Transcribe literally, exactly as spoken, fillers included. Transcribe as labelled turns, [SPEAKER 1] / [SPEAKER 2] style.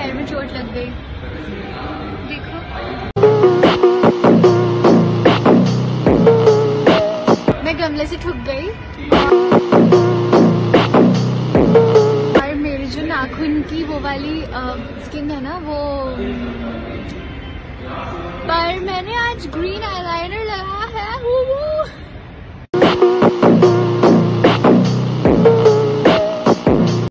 [SPEAKER 1] पैर में चोट लग गई। देखो मैं गमले से ठुक गई और मेरी जो नाखून की वो वाली स्किन है ना वो, पर मैंने आज ग्रीन आईलाइनर